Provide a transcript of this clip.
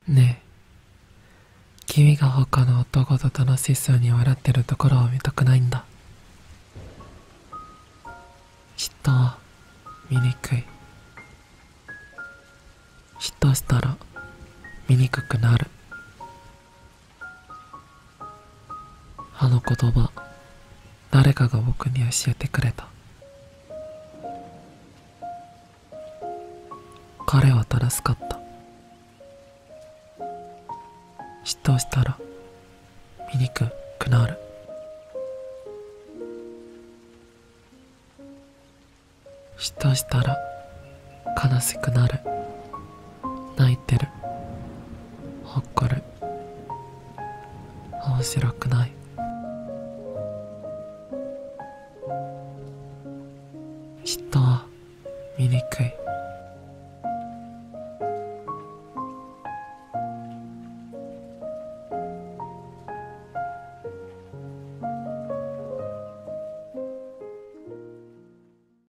ねえ、君が他の男と楽しそうに笑ってるところを見たくないんだ。嫉妬は醜い。嫉妬したら醜くなる。あの言葉、誰かが僕に教えてくれた。彼は正しかった。嫉妬したら醜くなる。嫉妬したら悲しくなる。泣いてる、怒る、面白く